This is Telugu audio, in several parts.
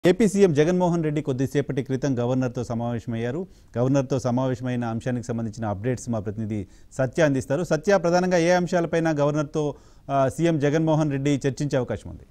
ఏపీ సీఎం జగన్మోహన్ రెడ్డి కొద్దిసేపటి క్రితం గవర్నర్తో సమావేశమయ్యారు. గవర్నర్తో సమావేశమైన అంశానికి సంబంధించిన అప్డేట్స్ మా ప్రతినిధి సత్య అందిస్తారు. సత్య, ప్రధానంగా ఏ అంశాలపైన గవర్నర్తో సీఎం జగన్మోహన్ రెడ్డి చర్చించే అవకాశం ఉంది?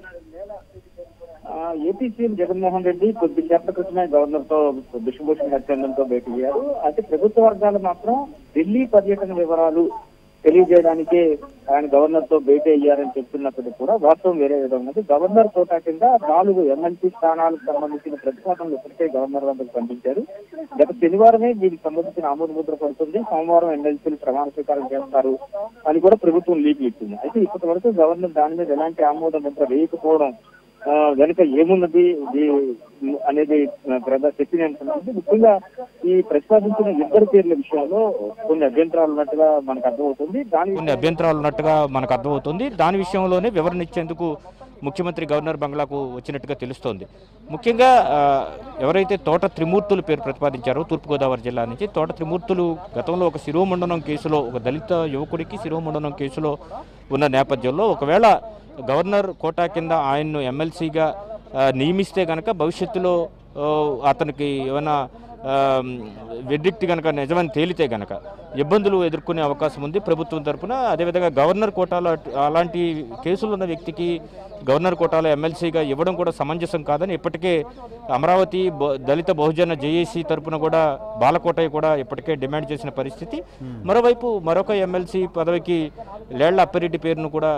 ఏపీ సీఎం జగన్మోహన్ రెడ్డి కొద్దిసేపటి క్రితమే గవర్నర్తో బిశ్వభూషణ్ హరిచందన్తో భేటీ అయ్యారు. అయితే ప్రభుత్వ వర్గాలు మాత్రం ఢిల్లీ పర్యటన వివరాలు తెలియజేయడానికే ఆయన గవర్నర్ తో భేటీ అయ్యారని చెప్తున్నప్పటికీ కూడా వాస్తవం వేరే విధంగా ఉంది. గవర్నర్ కోటా కింద 4 ఎమ్మెల్సీ స్థానాలకు సంబంధించిన ప్రతిపాదనలు ఇప్పటికే గవర్నర్ వద్దకు పంపించారు. గత శనివారమే దీనికి సంబంధించిన ఆమోద ముద్ర పడుతుంది. సోమవారం ఎమ్మెల్సీలు ప్రమాణ స్వీకారం చేస్తారు అని కూడా ప్రభుత్వం లీకులు ఇచ్చింది. అయితే ఇప్పటి వరకు గవర్నర్ దాని మీద ఎలాంటి ఆమోద ముద్ర వేయకపోవడం వెనుక ఏమున్నది అనేది చర్చనీయాంశం. ముఖ్యంగా ఈ ప్రతిపాదించిన 2 పేర్ల విషయంలో కొన్ని అభ్యంతరాలు ఉన్నట్టుగా మనకు అర్థమవుతుంది. దాని విషయంలోనే వివరణ ఇచ్చేందుకు ముఖ్యమంత్రి గవర్నర్ బంగ్లాకు వచ్చినట్టుగా తెలుస్తోంది. ముఖ్యంగా ఎవరైతే తోట త్రిమూర్తులు పేరు ప్రతిపాదించారో తూర్పుగోదావరి జిల్లా నుంచి, తోట త్రిమూర్తులు గతంలో ఒక శిరోమండనం కేసులో, ఒక దళిత యువకుడికి శిరోమండనం కేసులో ఉన్న నేపథ్యంలో ఒకవేళ గవర్నర్ కోటా కింద ఆయన్ను ఎమ్మెల్సీగా నియమిస్తే కనుక భవిష్యత్తులో అతనికి ఏమైనా వెడ్డిక్ట్ కనుక నిజమని తేలితే కనుక ఇబ్బందులు ఎదుర్కొనే అవకాశం ఉంది ప్రభుత్వం తరఫున. అదేవిధంగా గవర్నర్ కోటాలో అలాంటి కేసులు ఉన్న వ్యక్తికి గవర్నర్ కోటాలో ఎమ్మెల్సీగా ఇవ్వడం కూడా సమంజసం కాదని ఇప్పటికే అమరావతి దళిత బహుజన జేఏసీ తరఫున కూడా బాలకోటయ్య కూడా ఇప్పటికే డిమాండ్ చేసిన పరిస్థితి. మరోవైపు మరొక ఎమ్మెల్సీ పదవికి లేళ్ల అప్పిరెడ్డి పేరును కూడా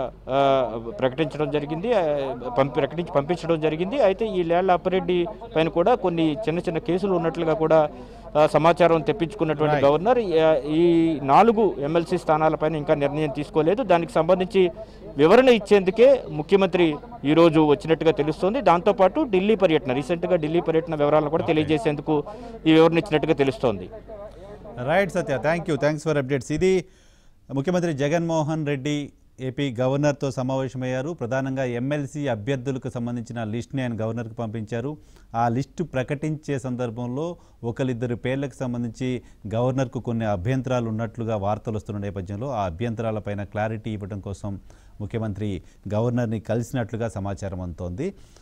పంపించడం జరిగింది. అయితే ఈ లేళ్ల అప్పిరెడ్డి పైన కూడా కొన్ని చిన్న కేసులు ఉన్నట్లుగా కూడా సమాచారం తెప్పించుకున్నటువంటి గవర్నర్ ఈ 4 ఎమ్మెల్సీ స్థానాలపైన ఇంకా నిర్ణయం తీసుకోలేదు. దానికి సంబంధించి వివరణ ఇచ్చేందుకే ముఖ్యమంత్రి ఈరోజు వచ్చినట్టుగా తెలుస్తోంది. దాంతోపాటు రీసెంట్గా ఢిల్లీ పర్యటన వివరాలను కూడా తెలియజేసేందుకు ఈ వివరణ ఇచ్చినట్టుగా తెలుస్తోంది. Right Satya, thanks for updates. ఇది ముఖ్యమంత్రి జగన్మోహన్ రెడ్డి ఏపీ గవర్నర్తో సమావేశమయ్యారు. ప్రధానంగా ఎమ్మెల్సీ అభ్యర్థులకు సంబంధించిన లిస్ట్ని ఆయన గవర్నర్కి పంపించారు. ఆ లిస్టు ప్రకటించే సందర్భంలో 1-2 పేర్లకు సంబంధించి గవర్నర్కు కొన్ని అభ్యంతరాలు ఉన్నట్లుగా వార్తలు వస్తున్న నేపథ్యంలో ఆ అభ్యంతరాలపైన క్లారిటీ ఇవ్వడం కోసం ముఖ్యమంత్రి గవర్నర్ని కలిసినట్లుగా సమాచారం అందుతోంది.